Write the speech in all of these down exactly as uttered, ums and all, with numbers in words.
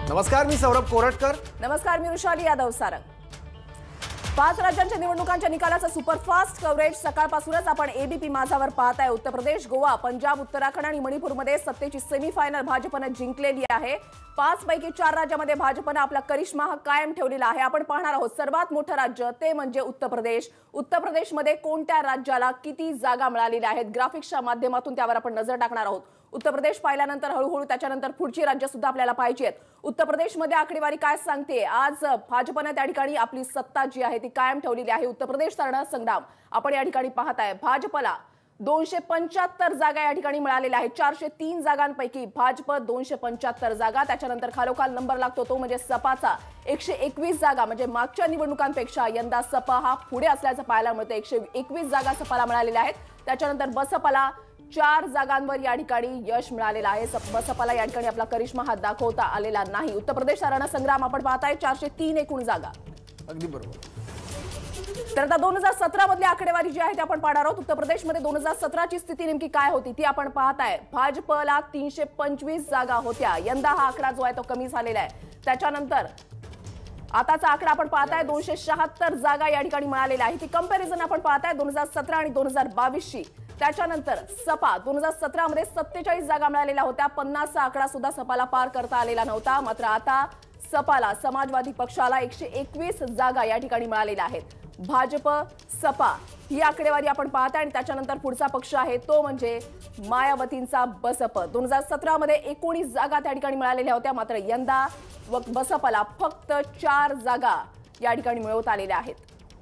नमस्कार, मी सौरभ कोरटकर. नमस्कार, मी वृषाली यादव सारंग. पाच राज्यांच्या निवडणुकांच्या निकालाचं सुपरफास्ट कव्हरेज सकाळपासूनच आपण एबीपी माझावर पाहताय. उत्तर प्रदेश, गोवा, पंजाब, उत्तराखंड आणि मणिपूरमध्ये सत्तेची सेमीफायनल भाजपने जिंकलेली आहे. पाच पैकी चार राज्यामध्ये भाजपने आपला करिश्मा कायम ठेवलेला आहे. आपण पाहणार आहोत सर्वात मोठं राज्य ते म्हणजे उत्तर प्रदेश. उत्तर प्रदेशमध्ये कोणत्या राज्याला किती जागा मिळालेल्या आहेत, ग्राफिक्सच्या माध्यमातून त्यावर आपण नजर टाकणार आहोत. उत्तर प्रदेश पाहिल्यानंतर हळूहळू त्याच्यानंतर पुढची राज्य सुद्धा आपल्याला पाहिजे आहेत. उत्तर प्रदेशमध्ये आकडेवारी काय सांगते? आज भाजपने त्या ठिकाणी आपली सत्ता जी आहे ती कायम ठेवलेली आहे. उत्तर प्रदेश रणा संग्राम आपण या ठिकाणी पाहताय. भाजपला दोनशे पंच्याहत्तर जागा या ठिकाणी मिळालेल्या आहेत. चारशे तीन जागांपैकी भाजप दोनशे पंच्याहत्तर जागा. त्याच्यानंतर खालोखाल नंबर लागतो तो म्हणजे सपाचा एकशे एकवीस जागा. म्हणजे मागच्या निवडणुकांपेक्षा यंदा सपा हा पुढे असल्याचं पाहायला मिळतं. एकशे एकवीस जागा सपाला मिळालेल्या आहेत. त्याच्यानंतर बसपाला चार जागांवर या ठिकाणी यश मिळालेलं आहे. बसपाला या ठिकाणी आपला करिश्मा हा दाखवता आलेला नाही. उत्तर प्रदेश रणसंग्राम आपण पाहताय चारशे तीन एकूण जागा. अगदी बरोबर. तर आता दोन हजार सतरा मधली आकडेवारी जी आहे ती आपण पाहणार आहोत. उत्तर प्रदेशमध्ये दोन हजार सतरा ची स्थिती नेमकी काय होती ती आपण पाहताय. भाजपला तीनशे पंचवीस जागा होत्या. यंदा हा आकडा जो आहे तो कमी झालेला आहे. त्याच्यानंतर आताचा आकडा आपण पाहताय दोनशे शहात्तर जागा या ठिकाणी मिळालेल्या आहे. ती कंपॅरिझन आपण पाहताय दोन हजार सतरा आणि दोन हजार बावीस ची. त्याच्यानंतर सपा दोन हजार सतरा मध्ये सत्तेचाळीस जागा मिळालेल्या होत्या. पन्नासचा आकडा सुद्धा सपाला पार करता आलेला नव्हता. मात्र आता सपाला समाजवादी पक्षाला एकशे एकवीस जागा या ठिकाणी मिळालेल्या आहेत. भाजप सपा ही आकडेवारी आपण पाहताय आणि त्याच्यानंतर पुढचा पक्ष आहे तो म्हणजे मायावतींचा बसप. दोन हजार सतरा मध्ये एकोणीस जागा त्या ठिकाणी मिळालेल्या होत्या. मात्र यंदा बसपाला फक्त चार जागा या ठिकाणी मिळवता आलेल्या आहेत.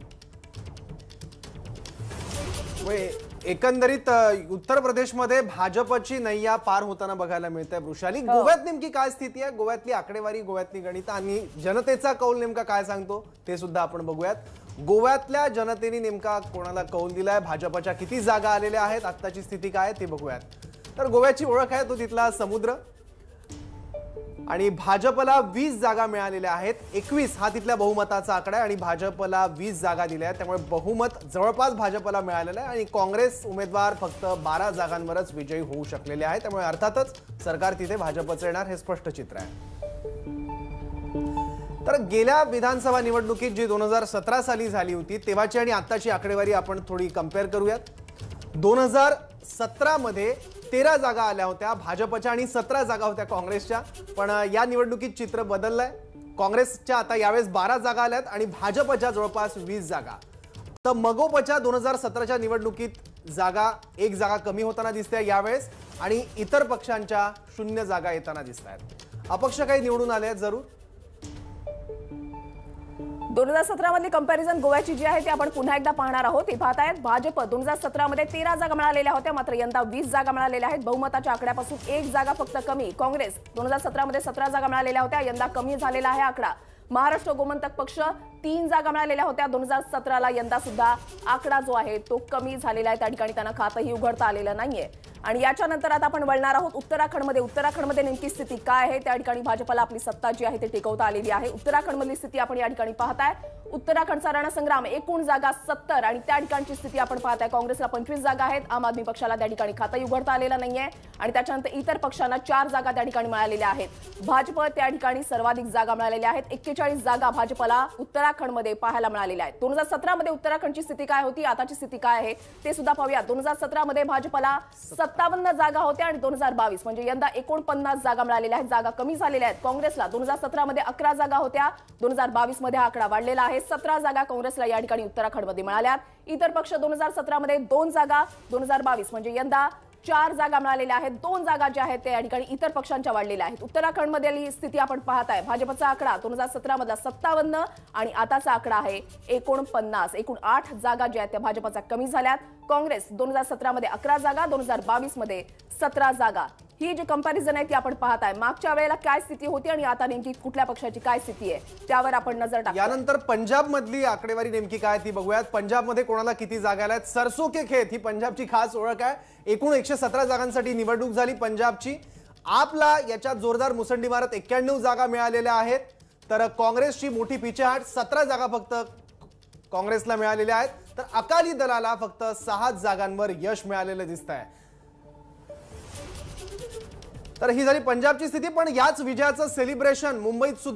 एकंदरीत उत्तर प्रदेशमध्ये भाजपची नैया पार होताना बघायला मिळते. वृषाली, गोव्यात नेमकी काय स्थिती आहे? गोव्यातली आकडेवारी, गोव्यातली गणित आणि जनतेचा कौल नेमका काय सांगतो ते सुद्धा आपण बघूयात. गोव्यातल्या जनतेने नेमका कोणाला कौल दिलाय, भाजपच्या किती जागा आलेल्या आहेत, आत्ताची स्थिती काय ते बघूयात. तर गोव्याची ओळख आहे तो तिथला समुद्र आणि भाजपला वीस जागा मिळालेल्या आहेत. एकवीस हा तिथल्या बहुमताचा आकडा आहे आणि भाजपला वीस जागा दिल्या आहेत. त्यामुळे बहुमत जवळपास भाजपला मिळालेलं आहे आणि काँग्रेस उमेदवार फक्त बारा जागांवरच विजयी होऊ शकलेले आहेत. त्यामुळे अर्थातच सरकार तिथे भाजपचं येणार हे स्पष्ट चित्र आहे. तर गेल्या विधानसभा निवडणुकीत जी दोन हजार सतरा साली झाली होती तेव्हाची आणि आत्ताची आकडेवारी आपण थोडी कम्पेअर करूयात. दोन हजार सतरा मध्ये तेरा जागा आल्या होत्या भाजपच्या आणि सतरा जागा होत्या काँग्रेसच्या. पण या निवडणुकीत चित्र बदललंय. काँग्रेसच्या आता यावेळेस बारा जागा आल्यात आणि भाजपच्या जवळपास वीस जागा. तर मगोपच्या दोन हजार सतराच्या निवडणुकीत जागा एक जागा कमी होताना दिसते यावेळेस आणि इतर पक्षांच्या शून्य जागा येताना दिसत आहेत. अपक्ष काही निवडून आले आहेत जरूर. दोन हजार सतरा मधली कंपॅरिझन गोव्याची जी आहे ती आपण पुन्हा एकदा पाहणार आहोत. ही पाहतायत भाजप दोन हजार सतरा मध्ये तेरा जागा मिळालेल्या होत्या. मात्र यंदा वीस जागा मिळालेल्या आहेत. बहुमताच्या आकड्यापासून एक जागा फक्त कमी. काँग्रेस दोन हजार सतरा मध्ये सतरा जागा मिळालेल्या होत्या. यंदा कमी झालेला आहे आकडा. महाराष्ट्र गोमंतक पक्ष तीन जागा मिळालेल्या होत्या दोन हजार सतराला. यंदा सुद्धा आकडा जो आहे तो कमी झालेला आहे. त्या ठिकाणी त्यांना खातंही उघडता आलेलं नाहीये. आणि याच्यानंतर आता आपण वळणार आहोत उत्तराखंडमध्ये. उत्तराखंडमध्ये नेमकी स्थिती काय आहे? त्या ठिकाणी भाजपला आपली सत्ता जी आहे ती टिकवता आलेली आहे. उत्तराखंडमधली स्थिती आपण या ठिकाणी पाहताय. उत्तराखंडचा रणसंग्राम एकूण जागा सत्तर आणि त्या ठिकाणची स्थिती आपण पाहताय. काँग्रेसला पंचवीस जागा आहेत. आम आदमी पक्षाला त्या ठिकाणी खातंही उघडता आलेलं नाहीये आणि त्याच्यानंतर इतर पक्षांना चार जागा त्या ठिकाणी मिळालेल्या आहेत. भाजप त्या ठिकाणी सर्वाधिक जागा मिळालेल्या आहेत. एक्केचाळीस जागा भाजपला उत्तराखंडमध्ये पाहायला मिळालेल्या आहेत. दोन हजार सतरा मध्ये उत्तराखंडची स्थिती काय होती, आताची स्थिती काय आहे ते सुद्धा पाहूया. दोन हजार सतरा मध्ये भाजपला सत्तावन्न जागा होत्या आणि दोन हजार बावीस म्हणजे यंदा एकोणपन्नास जागा मिळालेल्या आहेत. जागा कमी झालेल्या आहेत. काँग्रेसला दोन हजार सतरा मध्ये अकरा जागा होत्या. दोन हजार बावीस मध्ये हा आकडा वाढलेला आहे. सतरा जागा काँग्रेसला या ठिकाणी उत्तराखंडमध्ये मिळाल्या. इतर पक्ष दोन हजार सतरा मध्ये दोन जागा, दोन हजार बावीस म्हणजे यंदा चार जागा मिळालेल्या आहेत. दोन जागा ज्या आहेत त्या ठिकाणी इतर पक्षांच्या वाढलेल्या आहेत. उत्तराखंडमधली स्थिती आपण पाहताय. भाजपचा आकडा दोन हजार सतरा मधला सत्तावन्न आणि आताचा आकडा आहे एकोणपन्नास. एकूण आठ जागा ज्या आहेत त्या भाजपचा कमी झाल्यात. काँग्रेस दोन हजार सतरा मध्ये अकरा जागा, दोन हजार बावीस मध्ये सतरा जागा. ही जी कंपॅरिझन आहे ती आपण पाहताय. मागच्या वेळेला काय स्थिती होती आणि आता नेमकी कुठल्या पक्षाची काय स्थिती आहे त्यावर आपण नजर टाकू. यानंतर पंजाब मधली आकडेवारी नेमकी काय ती बघूयात. पंजाब मध्ये कोणाला किती जागा आल्यात. सरसो के खेत ही पंजाबची खास ओळख आहे. एकूण एकशे सतरा जागांसाठी निवडणूक झाली पंजाबची. आपला याच्यात जोरदार मुसंडी मारत एक्क्याण्णव जागा मिळालेल्या आहेत. तर काँग्रेसची मोठी पिछेहाट सतरा जागा फक्त काँग्रेसला मिळालेल्या आहेत. तर अकाली दलाला फक्त सहा जागांवर यश मिळालेलं दिसतंय. तर ही झाली पंजाबची स्थिती, पण याच विजयाचं सेलिब्रेशन मुंबईत सुद्धा